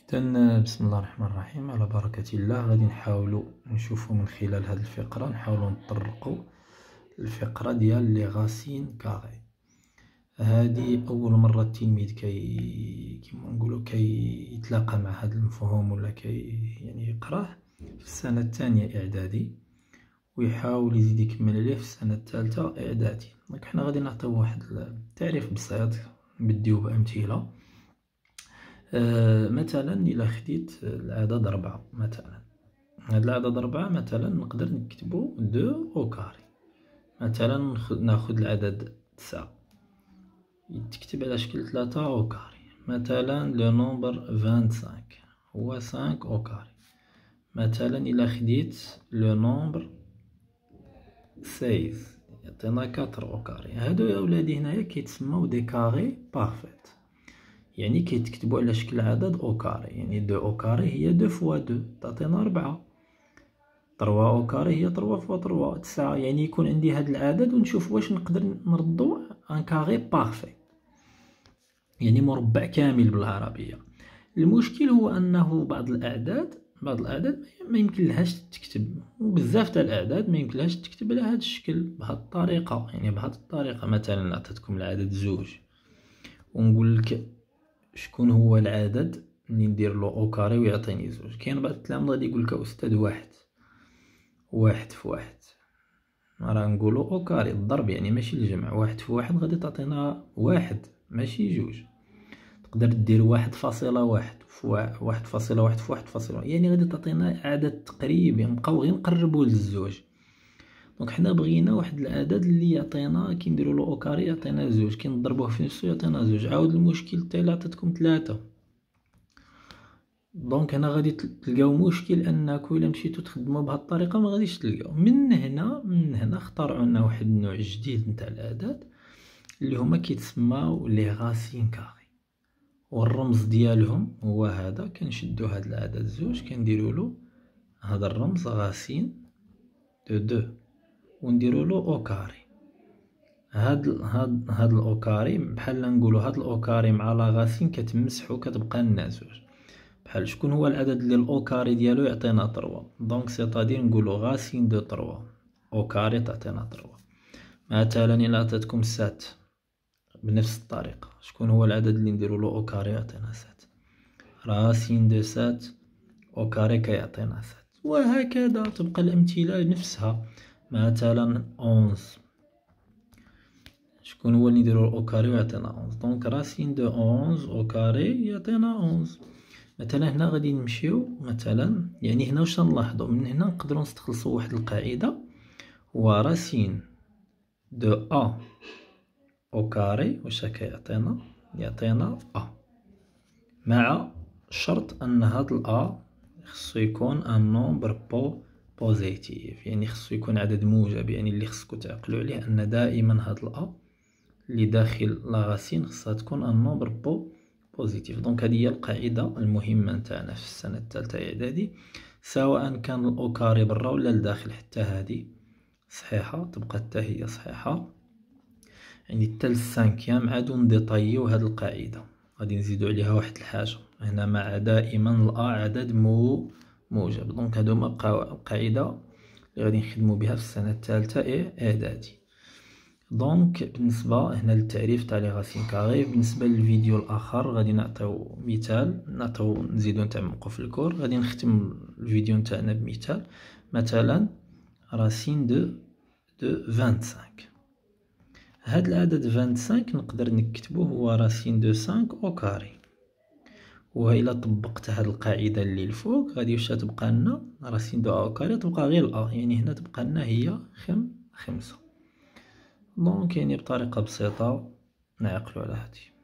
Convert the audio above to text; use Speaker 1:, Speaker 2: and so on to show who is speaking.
Speaker 1: إذن بسم الله الرحمن الرحيم، على بركة الله. غادي نحاولوا نشوفوا من خلال هذه الفقرة، نحاولوا نطرقوا الفقرة ديال لي غاسين كاري. هذه أول مرة التلميذ كيما نقولوا كيتلاقى مع هذا المفهوم ولا يعني يقراه في السنة الثانية إعدادي، ويحاول يزيد يكمل عليه في السنة الثالثة إعدادي. دونك حنا غادي نعطيو واحد التعريف بسيط، نبديو بأمثلة. مثلا إلا خديت العدد 4، مثلا هاد العدد 4 مثلا نقدر نكتبو 2 أو كاري. مثلا ناخد العدد 9 يتكتب على شكل 3 أو كاري. مثلا لو نومبر 25 هو 5 أو كاري. مثلا إلا خديت لو نومبر 16 يعطينا 4 أو كاري. هادو يا ولادي هنايا كيتسماو دي كاري بارفيت، يعني كيتكتبوا على شكل عدد أو كاري. يعني 2 أو كاري هي 2 فوا 2 تعطينا 4، 3 أو كاري هي 3 فوا 3 9. يعني يكون عندي هاد العدد ونشوف واش نقدر نردو ان كاري بارفي، يعني مربع كامل بالعربية. المشكل هو أنه بعض الأعداد ما يمكن لهاش تكتب، وبزاف تاع الأعداد ما يمكن لهاش تكتب على هاد الشكل بهاد الطريقة. يعني بهاد الطريقة مثلا عطيتكم العدد 2 ونقول لك شكون هو العدد اللي ندير له او كاري ويعطيني 2. كاين بعض التلاميذ غادي يقول لك استاذ واحد في واحد، راه نقولو او كاري الضرب، يعني ماشي الجمع. 1 في 1 غادي تعطينا 1 ماشي 2. تقدر دير 1.1 في 1.1 في 1.1، يعني غادي تعطينا عدد تقريبي. نبقاو غير نقربو للزوج. دونك حنا بغينا واحد العدد اللي يعطينا كي نديرو له او كاري يعطينا 2، كي نضربوه في نفسو يعطينا 2. عاود المشكل تاعي اللي عطيتكم 3. دونك هنا غادي تلقاو مشكل انكم الا مشيتو تخدموا بهذه الطريقه ما غاديش تلقاو. من هنا اخترعوا لنا واحد النوع جديد نتاع الاعداد اللي هما كيتسماو لي غاسين كاري، والرمز ديالهم هو هذا. كنشدو هاد العدد 2 كنديروا له هذا الرمز غاسين دو 2 ونديروا له او كاري. هاد الاو كاري بحال نقولوا هاد الاو كاري مع لا غاسين كتمسحو كتبقى لنا 2. بحال شكون هو العدد اللي الاو كاري ديالو يعطينا 3، دونك سيتادير نقولو غاسين دو 3 او كاري تعطينا 3. مثلا الا عطيتكم 7 بنفس الطريقه، شكون هو العدد اللي نديرو له او كاري يعطينا 7، راسين دو 7 او كاري كيعطينا 7. وهكذا تبقى الامثله نفسها. مثلا 11، شكون هو اللي نديرو له او كاري ويعطينا 11، دونك راسين دو 11 او كاري يعطينا 11. مثلا هنا غادي نمشيو مثلا، يعني هنا واش نلاحظوا من هنا نقدروا نستخلصوا واحد القاعده، هو راسين دو ا او كاري واش يعطينا ا، مع شرط ان هاد الأ خصو يكون ان نومبر بوزيتيف، يعني خصو يكون عدد موجب. يعني اللي خصكم تعقلوا عليه ان دائما هاد الأ اللي داخل لا غاسين خصها تكون ان نومبر بوزيتيف. دونك هذه هي القاعده المهمه نتاعنا في السنه الثالثه اعدادي، سواء كان الاو كاري برا ولا لداخل. حتى هذه صحيحه، تبقى حتى هي صحيحه. يعني حتى للسانكيام عادو نديطايو هذه القاعده. غادي نزيدو عليها واحد الحاجه هنا، مع دائما الا عدد موجب. دونك هادو هما قاعده اللي غادي نخدمو بها في السنه الثالثه اعدادي. دونك بالنسبه هنا للتعريف تاع لي غاسين كاري. بالنسبه للفيديو الاخر غادي نعطيو مثال، نزيدو نتعمقو في الكور. غادي نختم الفيديو نتاعنا بمثال. مثلا راسين دو 25، هاد العدد 25 نقدر نكتبوه هو راسين دو 5 او كاري. وإلا طبقت هاد القاعده اللي الفوق غادي واش تبقى لنا راسين دو او كاري، تبقى غير الأ، يعني هنا تبقى لنا هي 5. دونك يعني بطريقة بسيطة نعقلو على هادي.